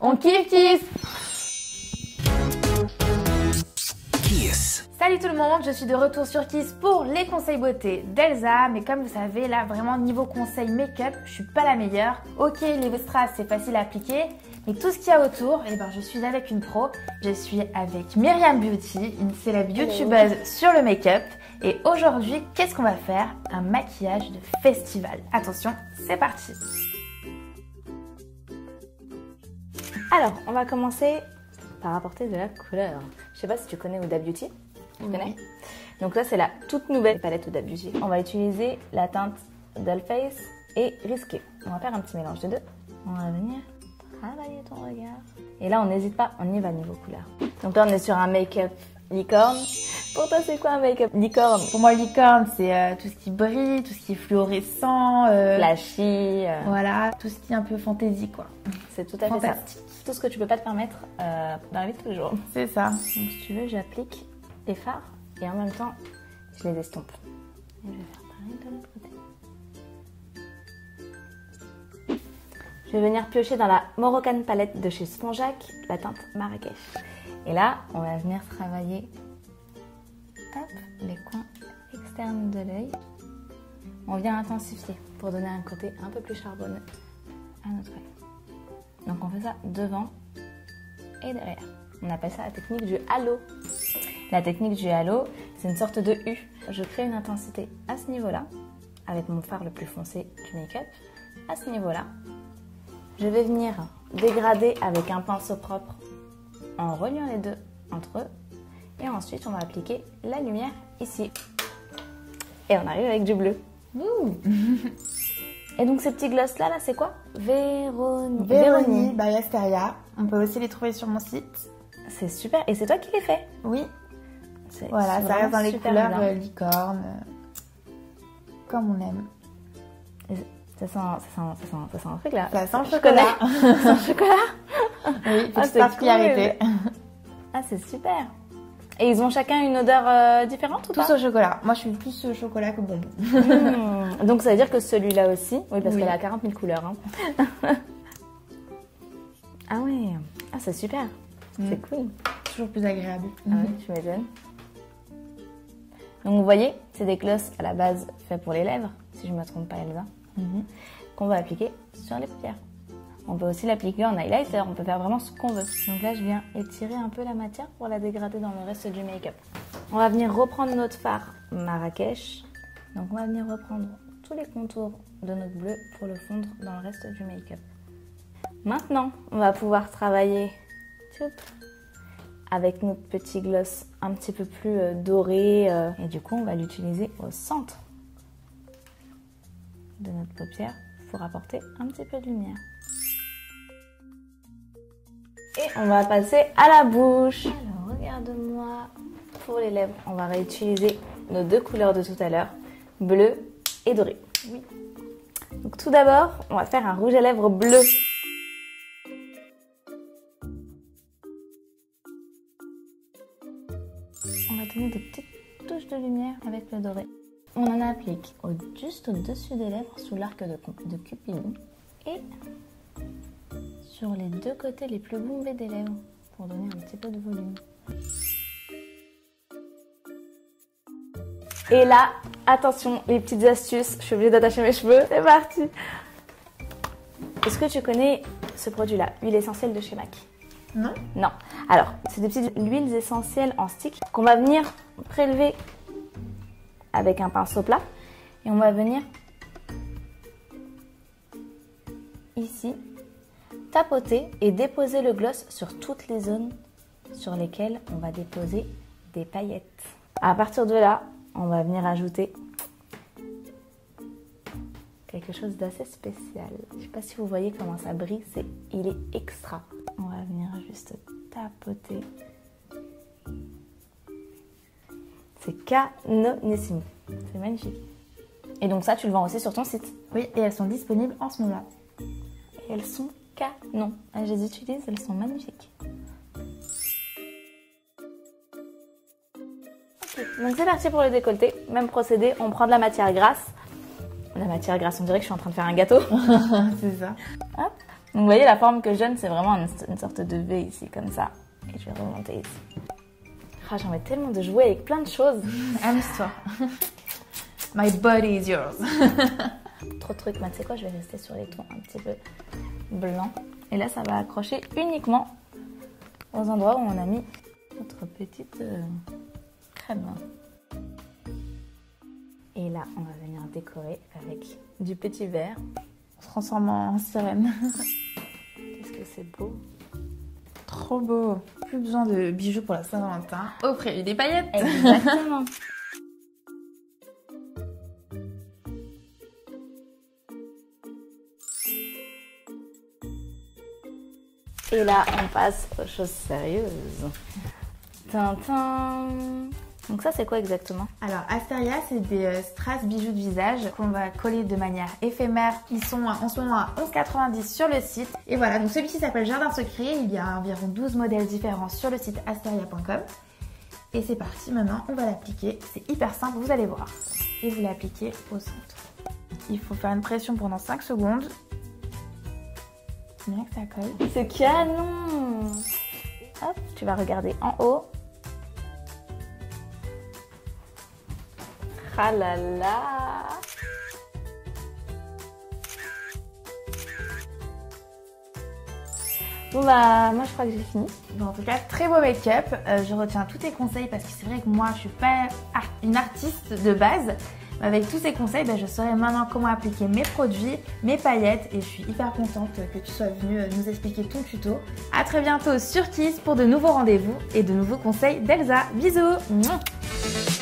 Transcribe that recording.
On kiffe Kiss. Kiss. Salut tout le monde, je suis de retour sur Kiss pour les conseils beauté d'Elsa. Mais comme vous savez, là vraiment niveau conseil make-up, je suis pas la meilleure. Ok, les strass c'est facile à appliquer, mais tout ce qu'il y a autour, eh ben, je suis avec une pro. Je suis avec Myriam Beauty, une célèbre youtubeuse sur le make-up. Et aujourd'hui, qu'est-ce qu'on va faire? Un maquillage de festival. Attention, c'est parti. Alors, on va commencer par apporter de la couleur. Je sais pas si tu connais Huda Beauty. Tu connais? Donc là, c'est la toute nouvelle palette Huda Beauty. On va utiliser la teinte Dollface et Risqué. On va faire un petit mélange de deux. On va venir travailler ton regard. Et là, on n'hésite pas, on y va niveau couleur. Donc là, on est sur un make-up licorne. Pour toi, c'est quoi un make-up licorne? Pour moi, licorne, c'est tout ce qui brille, tout ce qui est fluorescent. Flashy. Voilà, tout ce qui est un peu fantaisie, quoi. C'est tout à fait Fantastique. ça. Tout ce que tu peux pas te permettre dans la vie de tous les jours. C'est ça. Donc si tu veux, j'applique les fards et en même temps, je les estompe. Et je vais faire pareil de l'autre côté. Je vais venir piocher dans la Moroccan palette de chez Spongeac, la teinte Marrakech. Et là, on va venir travailler hop, les coins externes de l'œil. On vient intensifier pour donner un côté un peu plus charbonneux à notre œil. Donc on fait ça devant et derrière. On appelle ça la technique du halo. La technique du halo, c'est une sorte de U. Je crée une intensité à ce niveau-là, avec mon fard le plus foncé du make-up. À ce niveau-là, je vais venir dégrader avec un pinceau propre en reliant les deux entre eux. Et ensuite, on va appliquer la lumière ici. Et on arrive avec du bleu. Et donc ces petits gloss là, c'est quoi? Véronique by Asteria. On peut aussi les trouver sur mon site. C'est super. Et c'est toi qui les fais? Oui. Voilà, Ça reste dans les couleurs bien. licorne, comme on aime. Ça sent un truc là. Ça sent le chocolat. Ça sent le chocolat. Oui, petite c'est particularité. cool. Ah, c'est super. Et ils ont chacun une odeur différente ou pas? Tous au chocolat. Moi, je suis plus au chocolat que bonbon. Donc ça veut dire que celui-là aussi, oui, parce qu'elle a 40 000 couleurs. Hein. Ah ouais, ah, c'est super. C'est cool. Toujours plus agréable. Ah ouais, tu m'étonnes. Donc vous voyez, c'est des glosses à la base faits pour les lèvres, si je ne me trompe pas Elsa, qu'on va appliquer sur les paupières. On peut aussi l'appliquer en highlighter, on peut faire vraiment ce qu'on veut. Donc là, je viens étirer un peu la matière pour la dégrader dans le reste du make-up. On va venir reprendre notre fard Marrakech. Donc on va venir reprendre tous les contours de notre bleu pour le fondre dans le reste du make-up. Maintenant, on va pouvoir travailler avec notre petit gloss un petit peu plus doré. Et du coup, on va l'utiliser au centre de notre paupière pour apporter un petit peu de lumière. Et on va passer à la bouche. Alors, regarde-moi. Pour les lèvres, on va réutiliser nos deux couleurs de tout à l'heure, bleu et doré. Oui. Donc tout d'abord, on va faire un rouge à lèvres bleu. On va donner des petites touches de lumière avec le doré. On en applique juste au-dessus des lèvres sous l'arc de Cupidon et sur les deux côtés les plus bombés des lèvres pour donner un petit peu de volume. Et là, attention, les petites astuces, je suis obligée d'attacher mes cheveux, c'est parti. Est-ce que tu connais ce produit-là, huile essentielle de chez MAC? Non. Non. Alors, c'est des petites huiles essentielles en stick qu'on va venir prélever avec un pinceau plat et on va venir ici tapoter et déposer le gloss sur toutes les zones sur lesquelles on va déposer des paillettes. À partir de là, on va venir ajouter quelque chose d'assez spécial. Je ne sais pas si vous voyez comment ça brille, il est extra. On va venir juste tapoter. C'est canonissime. C'est magnifique. Et donc ça, tu le vends aussi sur ton site. Oui, et elles sont disponibles en ce moment. Et elles sont canon. Je les utilise, elles sont magnifiques. Donc c'est parti pour le décolleté. Même procédé, on prend de la matière grasse. La matière grasse, on dirait que je suis en train de faire un gâteau. C'est ça. Hop. vous voyez la forme que je donne, c'est vraiment une sorte de V ici, comme ça. Et je vais remonter ici. Ah, j'ai envie tellement de jouer avec plein de choses. Amuse-toi. My body is yours. Trop de trucs, mais tu sais quoi, je vais rester sur les tons un petit peu blancs. Et là, ça va accrocher uniquement aux endroits où on a mis notre petite crème. Et là, on va venir décorer avec du petit verre. On se transforme en sirène. Qu'est-ce que c'est beau. Trop beau. Plus besoin de bijoux pour la Saint-Valentin. Offrez-lui des paillettes. Exactement. Et là, on passe aux choses sérieuses. Tintin. Donc ça, c'est quoi exactement? Alors, Asteria, c'est des strass bijoux de visage qu'on va coller de manière éphémère. Ils sont en ce moment à 11,90 € sur le site. Et voilà, donc celui-ci s'appelle Jardin Secret. Il y a environ 12 modèles différents sur le site asteria.com. Et c'est parti, maintenant, on va l'appliquer. C'est hyper simple, vous allez voir. Et vous l'appliquez au centre. Il faut faire une pression pendant 5 secondes. Bien que ça colle. C'est canon. Hop, tu vas regarder en haut. Ah là là. Bon bah, moi je crois que j'ai fini. Bon, en tout cas, très beau make-up. Je retiens tous tes conseils parce que c'est vrai que moi, je suis pas une artiste de base. Mais avec tous ces conseils, je saurai maintenant comment appliquer mes produits, mes paillettes. Et je suis hyper contente que tu sois venue nous expliquer ton tuto. À très bientôt sur Kiss pour de nouveaux rendez-vous et de nouveaux conseils d'Elsa. Bisous!